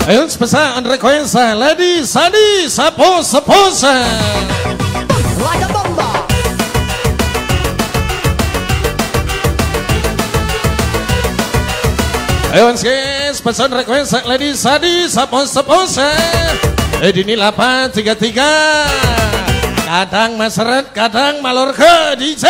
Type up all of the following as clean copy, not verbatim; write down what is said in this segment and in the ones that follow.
Ayo spesial request Lady Sadi Saposa. Like a bomba. Ayo spesial request Lady Sadi Saposa. Dini 833. Kadang maseret, kadang malur ke DJ.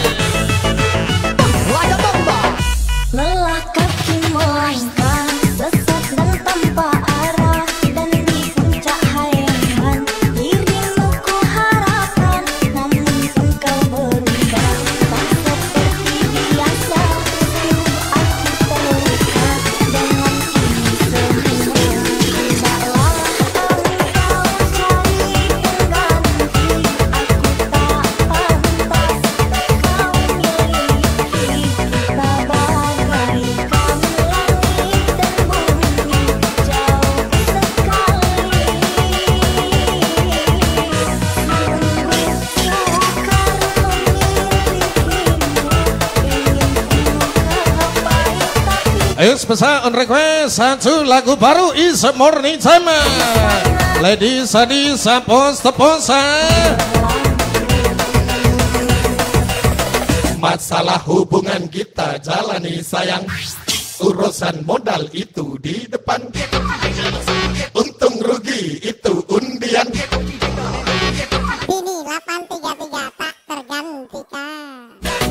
Like a bomba. Lelah kaki melangkah, sesat dan tanpa arah, dan di puncak hayalan dirimu ku harapkan, namun engkau berubah tak seperti biasa. Aku terluka dengan ini semua. Tidaklah engkau cari pengganti, aku tak pantas kau miliki. Kita bagaikan langit dan bumi jauh sekali. Ayo spesial request satu lagu baru is morning time. Lady Sadi Saposa. Masalah hubungan kita jalani sayang, urusan modal itu di depan, untung rugi itu undian. Ini 833 tak tergantikan.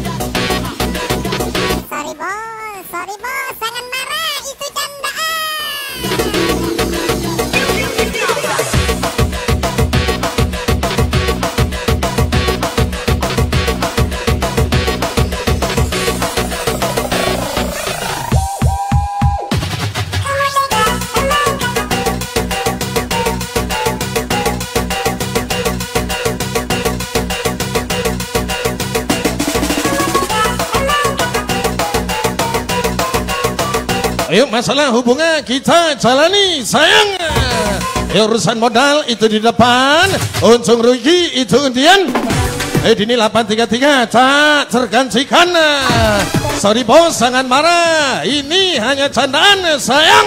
Sorry bos, jangan marah, itu candaan. Ayo masalah hubungan kita jalani sayang. Ayo urusan modal itu di depan, untung rugi itu undian. Dini 833 tak tergantikan. Sorry bos, jangan marah, ini hanya candaan sayang.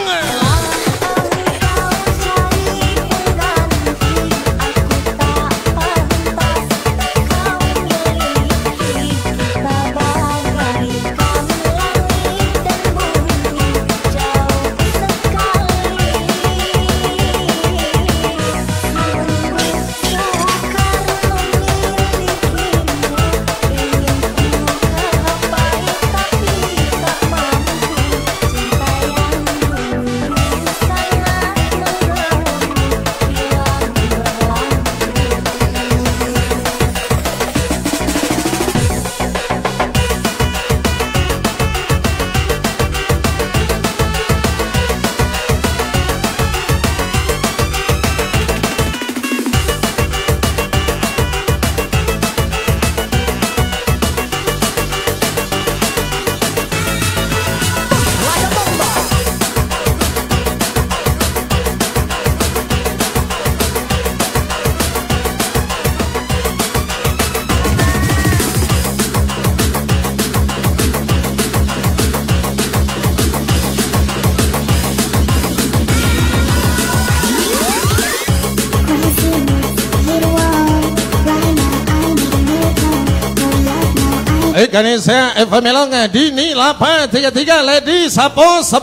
Ganesha Eva Melong Dini 833 Lady Saposa.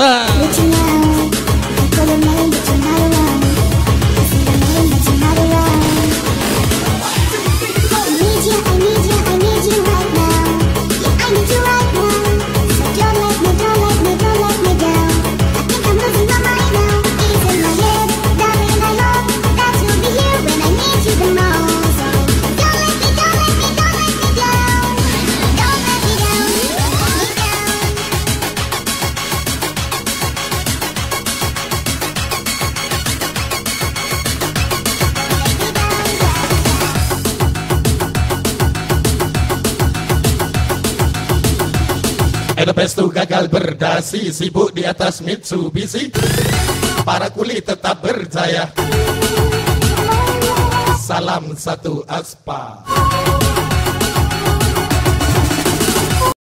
Lepas itu gagal berdasi, sibuk di atas Mitsubishi, para kuli tetap berjaya. Salam satu aspa.